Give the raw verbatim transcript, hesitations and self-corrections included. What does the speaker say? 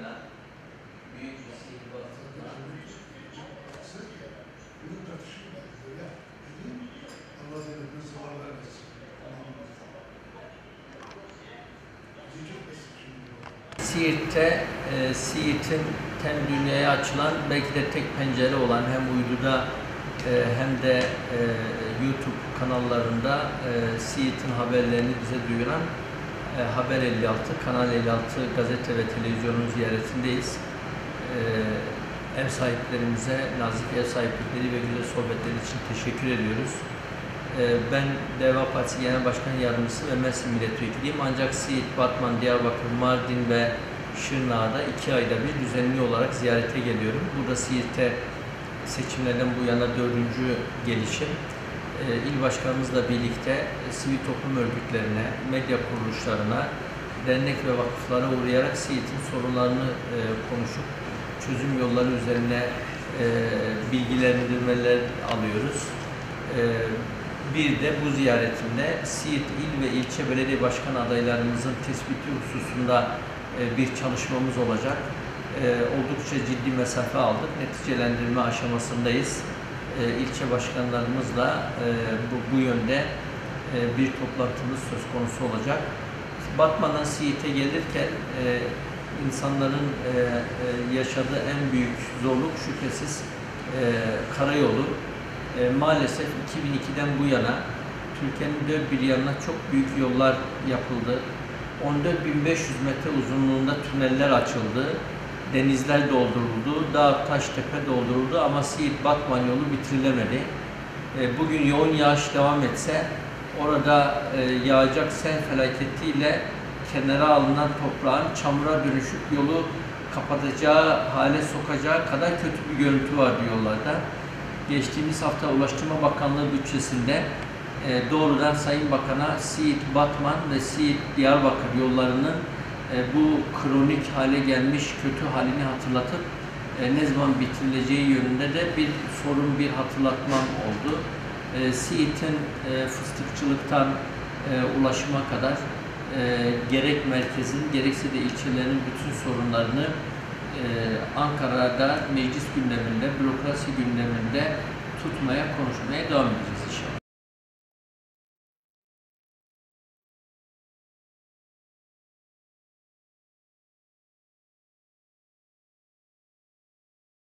kadarıyla büyük bir sihirbazlıkla bunu tartışıyorlar. Böyle dedim, Allah devletine zarar vermesin. Siirt'te, e, Siirt'in tem dünyaya açılan, belki de tek pencere olan hem uyduda e, hem de e, YouTube kanallarında e, Siirt'in haberlerini bize duyuran e, Haber elli altı, Kanal elli altı gazete ve televizyonun ziyaretindeyiz. E, ev sahiplerimize, nazik ev sahiplikleri ve güzel sohbetleri için teşekkür ediyoruz. Ben Deva Partisi Genel Başkan Yardımcısı ve Mersin Milletvekiliyim. Ancak Siirt, Batman, Diyarbakır, Mardin ve Şırnak'da iki ayda bir düzenli olarak ziyarete geliyorum. Burada Siirt'e seçimlerden bu yana dördüncü gelişim. İl Başkanımızla birlikte sivil toplum örgütlerine, medya kuruluşlarına, dernek ve vakıflara uğrayarak Siirt'in sorunlarını konuşup çözüm yolları üzerine bilgilendirmeler alıyoruz. Bir de bu ziyaretimde Siirt il ve ilçe belediye başkan adaylarımızın tespiti hususunda bir çalışmamız olacak. Oldukça ciddi mesafe aldık. Neticelendirme aşamasındayız. İlçe başkanlarımızla bu, bu yönde bir toplantımız söz konusu olacak. Batman'dan Siirt'e gelirken insanların yaşadığı en büyük zorluk şüphesiz karayolu. E, maalesef iki bin ikiden bu yana Türkiye'nin dört bir yanına çok büyük yollar yapıldı. on dört bin beş yüz metre uzunluğunda tüneller açıldı. Denizler dolduruldu. Dağ, taş, tepe dolduruldu ama Siirt-Batman yolu bitirilemedi. E, bugün yoğun yağış devam etse orada e, yağacak sel felaketiyle kenara alınan toprağın çamura dönüşüp yolu kapatacağı hale sokacağı kadar kötü bir görüntü vardı yollarda. Geçtiğimiz hafta Ulaştırma Bakanlığı bütçesinde e, doğrudan Sayın Bakan'a Siirt-Batman ve Siirt-Diyarbakır yollarının e, bu kronik hale gelmiş kötü halini hatırlatıp e, ne zaman bitirileceği yönünde de bir sorun, bir hatırlatmam oldu. E, Siirt'in e, fıstıkçılıktan e, ulaşıma kadar e, gerek merkezin gerekse de ilçelerin bütün sorunlarını Ee, Ankara'da meclis gündeminde, bürokrasi gündeminde tutmaya, konuşmaya devam edeceğiz.